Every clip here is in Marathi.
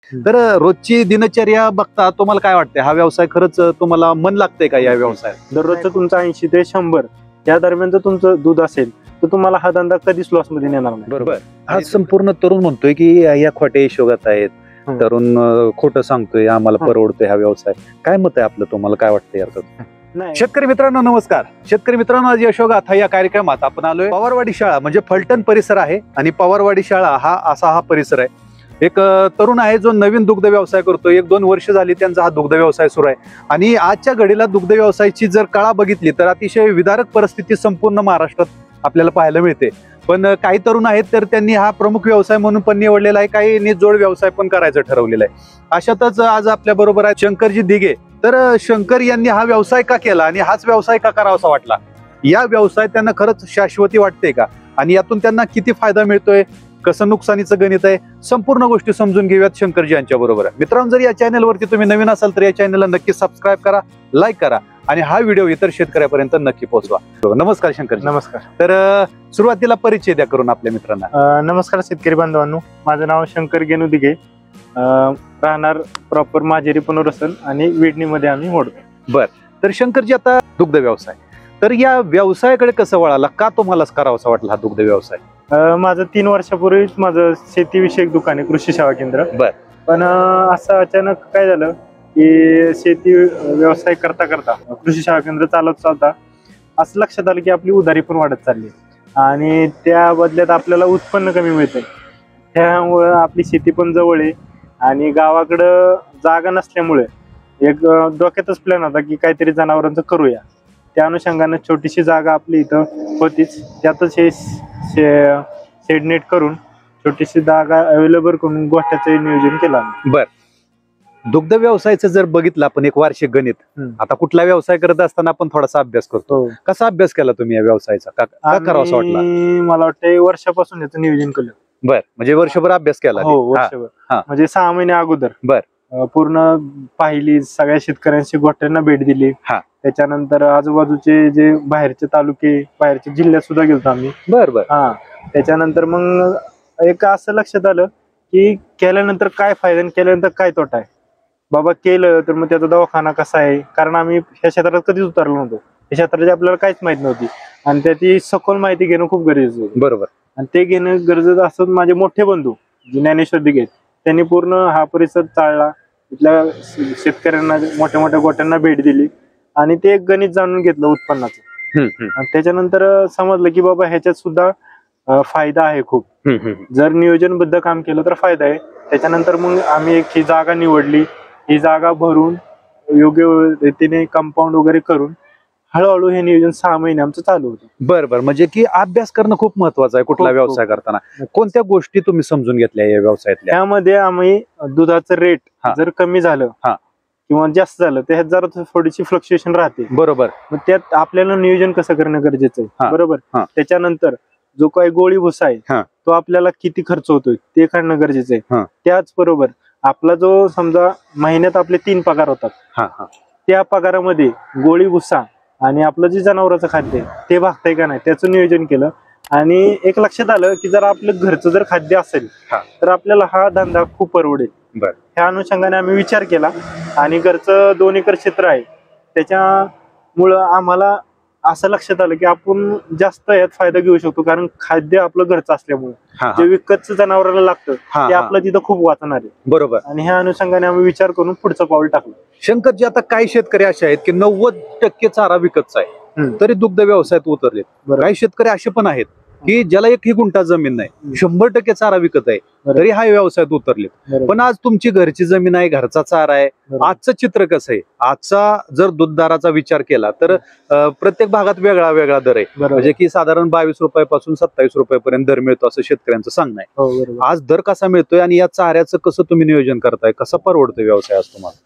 तर रोजची दिनचर्या बघता तुम्हाला काय वाटतंय, हा व्यवसाय खरंच तुम्हाला मन लागतंय का या व्यवसायात? दररोजचं तुमचं 80 ते 100 या दरम्यान जर तुमचं दूध असेल तर तुम्हाला हा धंदा कधीच लॉस मध्ये नेणार नाही. बरोबर. आज संपूर्ण तरुण म्हणतोय की या खोट्या हिशोबात आहेत, तरुण खोटं सांगतोय, आम्हाला परवडतोय हा व्यवसाय. काय मत आहे आपलं, तुम्हाला काय वाटतंय यात? शेतकरी मित्रांनो नमस्कार. शेतकरी मित्रांनो, आज यशोगाथा या कार्यक्रमात आपण आलोय. पवारवाडी शाळा म्हणजे फलटण परिसर आहे आणि पवारवाडी शाळा हा परिसर आहे. एक तरुण आहे जो नवीन दुग्ध व्यवसाय करतो. 1-2 वर्ष झाली त्यांचा हा दुग्ध व्यवसाय सुरू आहे आणि आजच्या घडीला दुग्ध व्यवसायाची जर कळा बघितली तर अतिशय विदारक परिस्थिती संपूर्ण महाराष्ट्रात आपल्याला पाहायला मिळते. पण काही तरुण आहेत तर त्यांनी हा प्रमुख व्यवसाय म्हणून पण निवडलेला आहे, काही जोड व्यवसाय पण करायचं ठरवलेला आहे. अशातच आज आपल्या बरोबर आहे शंकरजी दिघे. तर शंकर यांनी हा व्यवसाय का केला आणि हाच व्यवसाय का करावासा वाटला? या व्यवसाय त्यांना खरंच शाश्वती वाटते का आणि यातून त्यांना किती फायदा मिळतोय, कसं नुकसानीचं गणित आहे, संपूर्ण गोष्टी समजून घेऊयात शंकरजी यांच्या बरोबर. मित्रांनो, जर या चॅनलवरती तुम्ही नवीन असाल तर या चॅनलला नक्की सबस्क्राईब करा, लाईक करा आणि हा व्हिडिओ इतर शेतकऱ्यापर्यंत नक्की पोहोचवा. नमस्कार शंकरजी. नमस्कार. तर सुरुवातीला परिचय द्या करून आपल्या मित्रांना. नमस्कार शेतकरी बांधवांनो, माझं नाव शंकर गेनू दिघे, राहणार प्रॉपर माजेरी पुनर्वसन आणि विडणीमध्ये आम्ही मोडतो. बर. तर शंकरजी, आता दुग्ध व्यवसाय, तर या व्यवसायाकडे कसं वळाला, का तुम्हाला करावासा वाटला हा दुग्ध व्यवसाय? माझं 3 वर्षापूर्वीच माझं शेतीविषयक दुकान आहे, कृषी सेवा केंद्र. बर. पण असं अचानक काय झालं की शेती व्यवसाय करता करता कृषी सेवा केंद्र चालता असं लक्षात आलं की आपली उधारी पण वाढत चालली आणि त्या बदल्यात आपल्याला उत्पन्न कमी मिळतंय. त्यामुळं आपली शेती पण जवळ आहे आणि गावाकडं जागा नसल्यामुळे एक डोक्यातच प्लॅन होता की काहीतरी जनावरांचं करूया. त्या अनुषंगाने छोटीशी जागा आपली इथं होतीच, त्यातच हे शेडनेट करून छोटीशी जागा अवेलेबल करून गोठ्याचं नियोजन केलं. बर. दुग्ध व्यवसायाचं जर बघितलं आपण एक वार्षिक गणित, आता कुठला व्यवसाय करत असताना आपण थोडासा अभ्यास करतो. कसा अभ्यास केला तुम्ही या व्यवसायाचा, का करावासा वाटला? मला वाटतं वर्षापासून याचं नियोजन केलं. बर. म्हणजे वर्षभर अभ्यास केला? हो, वर्षभर. म्हणजे 6 महिने अगोदर बर पूर्ण पाहिली, सगळ्या शेतकऱ्यांशी गोठ्यांना भेट दिली. त्याच्यानंतर आजूबाजूचे जे बाहेरचे तालुके, बाहेरच्या जिल्ह्यात सुद्धा गेलो आम्ही. बर बर. त्याच्यानंतर मग एक असं लक्षात आलं की केल्यानंतर काय फायदा आणि केल्यानंतर काय तोटा आहे. बाबा केलं तर मग त्याचा दवाखाना कसा आहे, कारण आम्ही ह्या क्षेत्रात कधीच उतरलो नव्हतो. या क्षेत्राची आपल्याला काहीच माहित नव्हती आणि त्याची सखोल माहिती घेणं खूप गरजेचं होतं. बरोबर. आणि ते घेणं गरजेचं असं माझे मोठे बंधू ज्ञानेश्वर दिघे, त्यांनी पूर्ण हा परिसर चालला, इथल्या शेतकऱ्यांना मोठ्या मोठ्या गोट्यांना भेट दिली आणि ते एक गणित जाणून घेतलं उत्पन्नाचं. आणि त्याच्यानंतर समजलं की बाबा ह्याच्यात सुद्धा फायदा आहे खूप. जर नियोजनबद्ध काम केलं तर फायदा आहे. त्याच्यानंतर मग आम्ही एक ही जागा निवडली, ही जागा भरून योग्य रीतीने कंपाऊंड वगैरे करून हळूहळू हे नियोजन 6 महिने आमचं चालू होतं. बरं. म्हणजे की अभ्यास करणं खूप महत्वाचं आहे कुठला व्यवसाय करताना. कोणत्या गोष्टी तुम्ही समजून घेतल्या या व्यवसायातल्या? त्यामध्ये आम्ही दुधाचं रेट जर कमी झालं किंवा जास्त झालं त्यात जरा थोडीशी फ्लक्च्युएशन राहते. बरोबर. मग त्यात आपल्याला नियोजन कसं करणं गरजेचं आहे. बरोबर. त्याच्यानंतर जो काही गोळी भुसा आहे तो आपल्याला किती खर्च होतोय ते काढणं गरजेचं आहे. त्याचबरोबर आपला जो समजा महिन्यात आपले 3 पगार होतात, त्या पगारामध्ये गोळी भुसा आणि आपलं जे जनावरांचं खाद्य ते भागतंय का नाही त्याचं नियोजन केलं. आणि एक लक्षात आलं की जर आपलं घरचं जर खाद्य असेल तर आपल्याला हा धंदा खूप परवडेल. ह्या अनुषंगाने आम्ही विचार केला आणि घरचं 2 एकर क्षेत्र आहे, त्याच्यामुळं आम्हाला असं लक्षात आलं की आपण जास्त यात फायदा घेऊ शकतो, कारण खाद्य आपलं घरचं असल्यामुळे जे विकतचं जनावराला लागतं ते आपलं तिथं खूप वाचणार आहे. बरोबर. आणि ह्या अनुषंगाने आम्ही विचार करून पुढचं पाऊल टाकलं. शंकरजी, आता काही शेतकरी असे आहेत की 90% चारा विकतचा आहे तरी दुग्ध व्यवसायात उतरलेत. काही शेतकरी असे पण आहेत की ज्याला 1 गुंठा जमीन नाही, 100% चारा विकत आहे तरी हा व्यवसायात उतरलेत. पण आज तुमची घरची जमीन आहे, घरचा चारा आहे. आजचं चित्र कसं आहे? आजचा जर दूधदाराचा विचार केला तर प्रत्येक भागात वेगळा वेगळा दर आहे. म्हणजे की साधारण 22 रुपयापासून 27 रुपयापर्यंत दर मिळतो असं शेतकऱ्यांचं सांगणं आहे. आज दर कसा मिळतोय आणि या चाऱ्याचं कसं तुम्ही नियोजन करताय, कसा परवडतोय व्यवसाय आज तुम्हाला?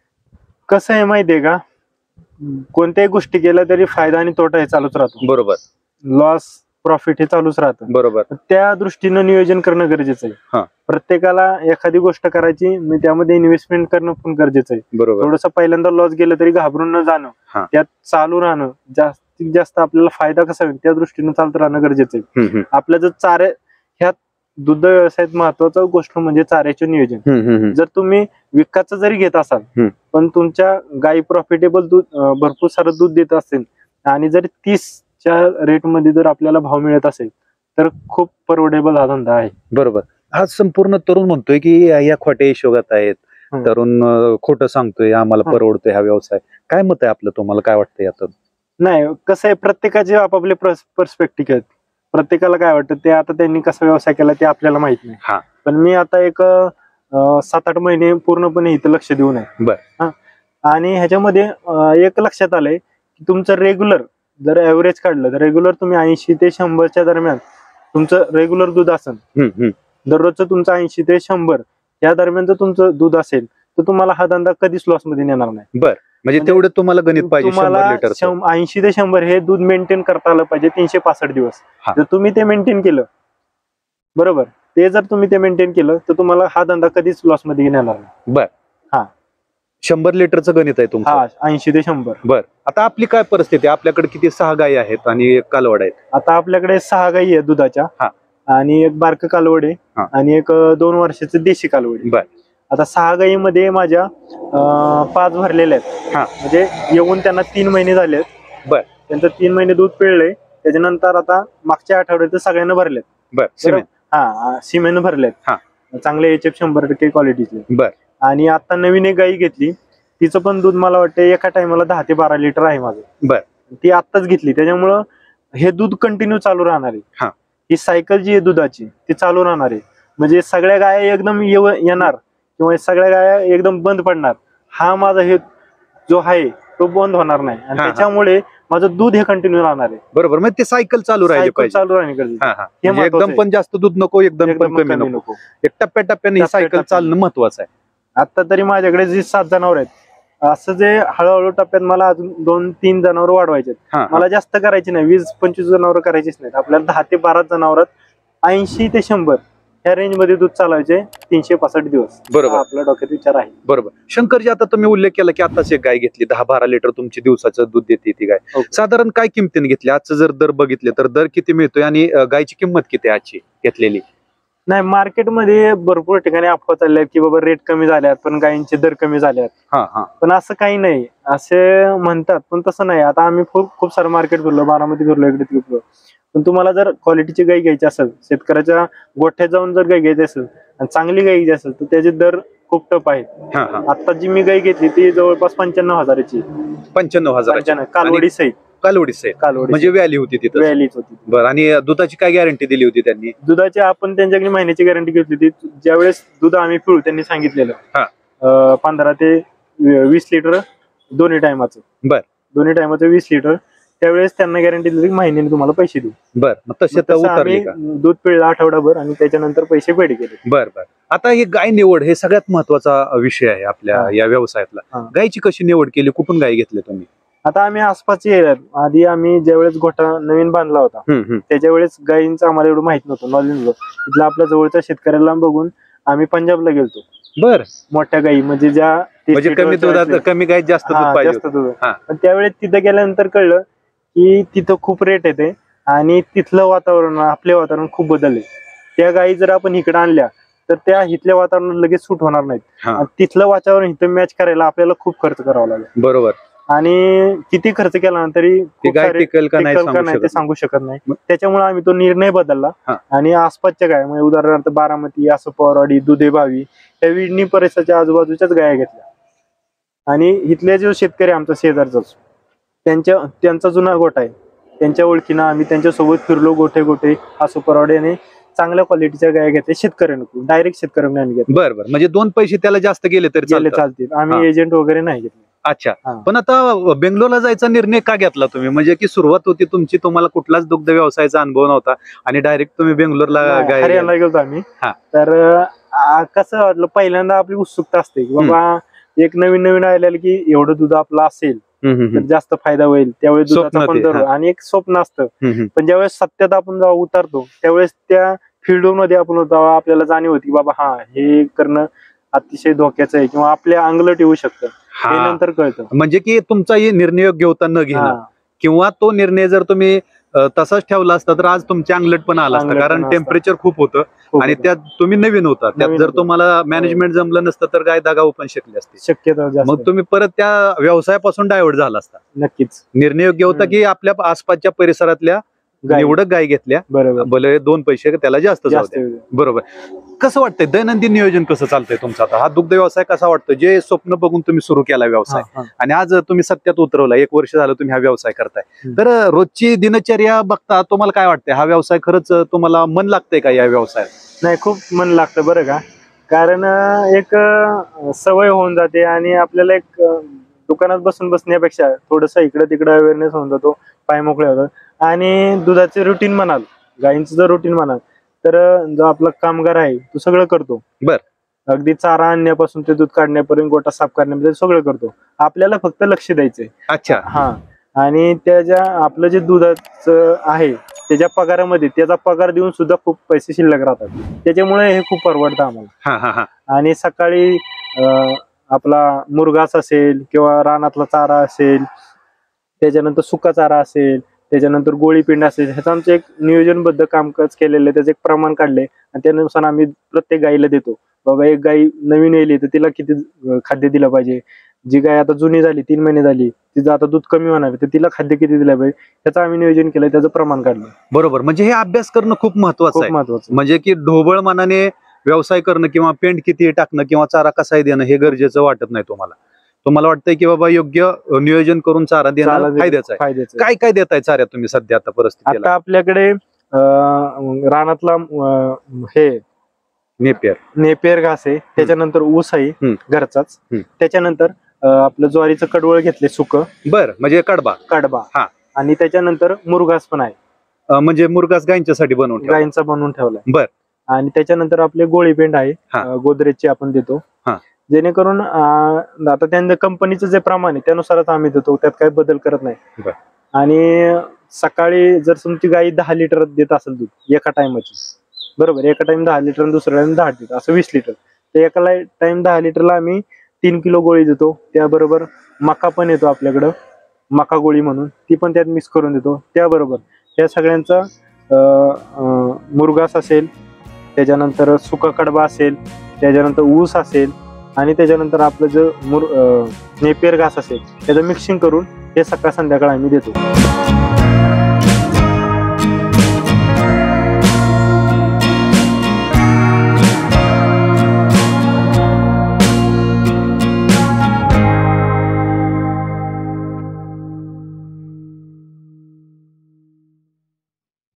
कसं आहे माहितीये का, कोणत्याही गोष्टी केल्या तरी फायदा आणि तोटा हे चालूच राहतो. बरोबर. लॉस प्रॉफिट हे चालूच राहतं. बरोबर. त्या दृष्टीनं नियोजन करणं गरजेचं आहे. प्रत्येकाला एखादी गोष्ट करायची, त्यामध्ये इन्व्हेस्टमेंट करणं पण गरजेचं आहे. बरोबर. थोडंसं पहिल्यांदा लॉस गेलं तरी घाबरून न जाणं, त्यात चालू राहणं, जास्तीत जास्त आपल्याला फायदा कसा होईल त्या दृष्टीनं चालत राहणं गरजेचं आहे. आपल्या जर चाऱ्या ह्यात दुग्ध व्यवसायात महत्वाचं गोष्ट म्हणजे चाऱ्याचे नियोजन. जर तुम्ही विकासचं जरी घेत असाल पण तुमच्या गाई प्रॉफिटेबल दूध भरपूर सारं दूध देत असेल आणि जर 30च्या रेट मध्ये जर आपल्याला भाव मिळत असेल तर खूप परवडेबल हा धंदा आहे. बरोबर. आज संपूर्ण तरुण म्हणतोय की या खोट्या हिशोगात आहेत, तरुण खोटं सांगतोय, आम्हाला परवडतोय हा व्यवसाय. काय मत आहे आपलं, तुम्हाला काय वाटतं यातून? नाही, कसं आहे, प्रत्येकाचे आपापले पर्स्पेक्टिव्ह आहेत. प्रत्येकाला काय वाटतं ते आता त्यांनी कसा व्यवसाय केला ते आपल्याला माहित नाही. पण मी आता एक 7-8 महिने पूर्णपणे इथं लक्ष देऊन आहे. आणि ह्याच्यामध्ये एक लक्षात आलंय की तुमचं रेग्युलर जर ऍव्हरेज काढलं तर रेग्युलर तुम्ही 80 ते 100च्या दरम्यान तुमचं रेग्युलर दूध असेल, दररोजचं तुमचं 80 ते 100 या दरम्यान जर तुमचं दूध असेल तर तुम्हाला हा धंदा कधीच लॉस मध्ये नेणार नाही. बरं, म्हणजे तेवढं तुम्हाला गणित पाहिजे. तुम्हाला 80 ते 100 हे दूध मेंटेन करता आलं पाहिजे 365 दिवस. जर तुम्ही ते मेंटेन केलं, बरोबर, ते जर तुम्ही ते मेंटेन केलं तर तुम्हाला हा धंदा कधीच लॉस मध्ये नेणार नाही. बर. 100 लिटरचं गणित आहे तुमचं? 80 ते 100. बर. आता आपली काय परिस्थिती आहे? आपल्याकडे किती? 6 गायी आहेत आणि 1 कालवड आहे. आता आपल्याकडे 6 गायी आहेत दुधाच्या आणि एक बारक कालवड आहे आणि एक 2 वर्षाचं देशी कालवड आहे. बर. आता 6 गायीमध्ये माझ्या 5 भरलेल्या आहेत. म्हणजे येऊन त्यांना 3 महिने झाले आहेत. बर. त्यांचं 3 महिने दूध पिळलंय. त्याच्यानंतर आता मागच्या आठवड्यात सगळ्यांना भरलेत. बर. सिमेंट भरलेत, चांगले HF 100% क्वालिटीचे. बर. आणि आता नवीन एक गाई घेतली, तिचं पण दूध मला वाटतं एका टायमाला 10 ते 12 लिटर आहे माझं. बर. ती आत्ताच घेतली, त्याच्यामुळं हे दूध कंटिन्यू चालू राहणार आहे. ही सायकल जी आहे दुधाची ती चालू राहणार आहे. म्हणजे सगळ्या गाया एकदम येणार किंवा सगळ्या गाया एकदम बंद पडणार, हा माझा हे जो आहे तो बंद होणार नाही. आणि त्याच्यामुळे माझं दूध हे कंटिन्यू राहणार आहे. बरोबर. मग ते सायकल चालू राहिली पाहिजे. चालू राहणे एकदम पण जास्त दूध नको, एकदम पण कमी नको. एक टप्प्याटप्प्याने सायकल चालणं महत्वाचं आहे. आता तरी माझ्याकडे जे 7 जनावर आहेत, असं जे हळूहळू टप्प्यात मला अजून 2-3 जनावर वाढवायचे. मला जास्त करायचे नाही, 20-25 जनावर करायचीच नाहीत. आपल्याला 10 ते 12 जनावरात 80 ते 100 या रेंज मध्ये दूध चालवायचे 365 दिवस. बरोबर. आपल्या डोक्यात विचार आहे. बरोबर. शंकरजी, आता तुम्ही उल्लेख केला की आताच एक गाय घेतली, 10-12 लिटर तुमची दिवसाचं दूध देते ती गाय. साधारण काय किमतीने घेतली? आजचं जर दर बघितले तर दर किती मिळतोय आणि गायची किंमत किती आजची घेतलेली? नाही, मार्केटमध्ये भरपूर ठिकाणी अफवा चालल्या की बाबा रेट कमी झाल्यात पण गायींचे दर कमी झाल्यात. पण असं काही नाही, असे म्हणतात पण तसं नाही. आता आम्ही खूप सारं मार्केट फिरलो, बारामती फिरलो, इकडे फिरलो. पण तुम्हाला जर क्वालिटीची गाय घ्यायची असेल, शेतकऱ्याच्या गोठ्यात जाऊन जर गाय घ्यायची असेल आणि चांगली गाय घ्यायची असेल तर त्याचे दर खूप टप आहेत. आता जी मी गाय घेतली ती जवळपास 95,000ची. 95,000 कालवडी सहित. कालवडी म्हणजे व्हॅली होती तिथं? व्हॅलीच होती. बरं. आणि दुधाची काय गॅरंटी दिली होती त्यांनी? दुधाची आपण त्यांच्याकडे महिन्याची गॅरंटी घेतली होती. ज्यावेळेस दूध आम्ही पिळू त्यांनी सांगितलेलं 15 ते 20 लिटर दोन्ही टायमाचं. बर. दोन्ही टायमाचं 20 लिटर. त्यावेळेस त्यांना गॅरंटी दिली महिन्याने तुम्हाला पैसे देऊ. बर. मग तसे उतरले का? दूध पिळलं आठवडाभर आणि त्याच्यानंतर पैसे पेड केले. बर. आता हे गाय निवड हे सगळ्यात महत्वाचा विषय आहे आपल्या या व्यवसायातला. गायची कशी निवड केली? कुठून गाय घेतली तुम्ही? आता आम्ही आसपासचे एरियात, आधी आम्ही ज्यावेळेस गोठा नवीन बांधला होता त्याच्या वेळेस गायींचं आम्हाला एवढं माहित नव्हतं, नॉलेज नव्हतं. तिथला आपल्या जवळच्या शेतकऱ्याला बघून आम्ही पंजाबला गेलतो. बर. मोठ्या गायी म्हणजे ज्या कमी दुधात कमी गाय जास्त दूध पाहिजे. पण त्यावेळेस तिथे गेल्यानंतर कळलं की तिथं खूप रेट येते आणि तिथलं वातावरण आपले वातावरण खूप बदलले. त्या गायी जर आपण इकडे आणल्या तर त्या इथल्या वातावरणात लगेच सूट होणार नाहीत. तिथलं वातावरण इथं मॅच करायला आपल्याला खूप खर्च करावा लागेल. बरोबर. आणि किती खर्च केला तरी टिकेल का नाही ते सांगू शकत नाही. त्याच्यामुळे आम्ही तो निर्णय बदलला आणि आसपासच्या गाय म्हणजे उदाहरणार्थ बारामती, आसपवाडी, दुधेभावी या विडणी परिसराच्या आजूबाजूच्याच गाया घेतल्या. आणि इथले जो शेतकरी आमचा शेजारचा त्यांचा जुना गोठा आहे, त्यांच्या ओळखीनं आम्ही त्यांच्यासोबत फिरलो गोठे आसपवाडी आणि चांगल्या क्वालिटीच्या गाय घेतल्या शेतकऱ्यांकडून. डायरेक्ट शेतकऱ्यांना आम्ही घेतलं. बरोबर. म्हणजे 2 पैसे त्याला जास्त गेले तरी चालतील. आम्ही एजंट वगैरे नाही घेतले. अच्छा. पण आता बेंगलोरला जायचा निर्णय का घेतला तुम्ही? म्हणजे की सुरुवात होती तुमची, तुम्हाला कुठलाच दुग्ध व्यवसायाचा अनुभव नव्हता आणि डायरेक्ट तुम्ही बेंगलोरला हरियाणाला गेलो आम्ही. तर कसं वाटलं, पहिल्यांदा आपली उत्सुकता असते की बाबा एक नवीन आलेलं की एवढं दूध आपलं असेल तर जास्त फायदा होईल. त्यावेळेस दुधाचा पण दर आणि एक स्वप्न असतं. पण ज्यावेळेस सत्यात आपण जेव्हा उतरतो त्यावेळेस त्या फील्ड मध्ये आपण आपल्याला जाणीव होती बाबा हे करणं अतिशय धोक्याचं आहे किंवा आपल्या अंगलट येऊ शकतं. हे नंतर कळतं. म्हणजे की तुमचा निर्णय योग्य होता न घेणं, किंवा तो निर्णय जर तुम्ही तसाच ठेवला असता तर आज तुमच्या अंगलट पण आला असता. कारण टेम्परेचर खूप होतं आणि त्यात तुम्ही नवीन होता, त्यात नवीन जर होतो. तुम्हाला मॅनेजमेंट जमलं नसतं तर गाय दगावू पण शकली असती. शक्यता जास्त मग तुम्ही परत त्या व्यवसायापासून डायव्हर्ट झाला असता. नक्कीच निर्णय योग्य होता की आपल्या आसपासच्या परिसरातल्या गाय. निवडक गाय घेतल्या, बरोबर भले 2 पैसे त्याला जास्त जाऊ जास्त द्या. बरोबर. कसं वाटतंय दैनंदिन नियोजन कसं चालतंय तुमचा आता? हा दुग्ध व्यवसाय कसा वाटतो, जे स्वप्न बघून तुम्ही सुरू केला व्यवसाय हा, हा. आणि आज तुम्ही सत्यात उतरवला, 1 वर्ष झालं तुम्ही हा व्यवसाय करताय, हम्म. तर रोजची दिनचर्या बघता तुम्हाला काय वाटतंय? हा व्यवसाय खरंच तुम्हाला मन लागतंय का या व्यवसायात? नाही, खूप मन लागतं बरं का. कारण एक सवय होऊन जाते आणि आपल्याला एक दुकानात बसून बसण्यापेक्षा थोडस इकडे तिकडे अवेअरनेस होऊन जातो, पाय मोकळे होतात. आणि दुधाचे रुटीन म्हणाल, गायींचं जर रुटीन म्हणाल तर जो आपला कामगार आहे तो सगळं करतो. बर. अगदी चारा आणण्यापासून ते दूध काढण्यापर्यंत, गोटा साफ करण्यापर्यंत सगळं करतो. आपल्याला फक्त लक्ष द्यायचंय. अच्छा. हा. आणि त्याच्या आपलं जे दुधाचं आहे त्याच्या पगारामध्ये त्याचा पगार देऊन सुद्धा खूप पैसे शिल्लक राहतात. त्याच्यामुळे हे खूप परवडतं आम्हाला. हा हा हा. आणि सकाळी आपला मुरघास असेल किंवा रानातला चारा असेल, त्याच्यानंतर सुका चारा असेल, त्याच्यानंतर गोळीपिंड असेल, ह्याचं आमचं एक नियोजनबद्ध कामकाज केलेलं आहे. त्याचं एक प्रमाण काढले आणि त्यानुसार आम्ही प्रत्येक गायीला देतो. बाबा एक गाय नवीन येईल तर तिला किती खाद्य दिलं पाहिजे, जी गाय आता जुनी झाली 3 महिने झाली तिचं आता दूध कमी होणार तर तिला खाद्य किती दिलं पाहिजे, त्याचं आम्ही नियोजन केलंय, त्याचं प्रमाण काढलं. बरोबर. म्हणजे हे अभ्यास करणं खूप महत्वाचं खूप आहे. महत्वाचं. म्हणजे की ढोबळ मनाने व्यवसाय करणं किंवा पेंट किती टाकणं किंवा चारा कसा देणं हे गरजेचं वाटत नाही तुम्हाला. तुम्हाला वाटतंय की बाबा योग्य नियोजन करून चारा देणं फायद्याचं आहे. फायद्याचं. काय काय देताय चाऱ्यात तुम्ही सध्या आता परिस्थितीला? आता आपल्याकडे रानातला हे नेपियर घास आहे, त्याच्यानंतर ऊस आहे घरचाच, त्याच्यानंतर आपलं ज्वारीचं कडवळ घेतले सुकं. बर. म्हणजे कडबा. हा. आणि त्याच्यानंतर मुरघास पण आहे, म्हणजे मुरघास गायींच्यासाठी बनवून ठेवला. गायींचा बनवून ठेवलाय. बर. आणि त्याच्यानंतर आपले गोळीपेंड आहे, गोदरेजची आपण देतो. जेणेकरून आता त्यांच्या कंपनीचं जे प्रमाण आहे त्यानुसारच आम्ही देतो, त्यात काही बदल करत नाही. आणि सकाळी जर तुमची गाई 10 लिटर देत असेल दूध एका टाइमची, बरोबर, एका टाइम 10 लिटर आणि दुसऱ्या टाइम 10 लिटर असं 20 लिटर, तर एका टाइम 10 लिटरला आम्ही 3 किलो गोळी देतो. त्याबरोबर मका पण येतो आपल्याकडं, मका गोळी म्हणून, ती पण त्यात मिक्स करून देतो. त्याबरोबर या सगळ्यांचा मुरघास असेल, त्याच्यानंतर सुका कडबा असेल, त्याच्यानंतर ऊस असेल आणि त्याच्यानंतर आपलं जे नेपियर घास असेल त्याचं मिक्सिंग करून हे सकाळ संध्याकाळ आम्ही देतो.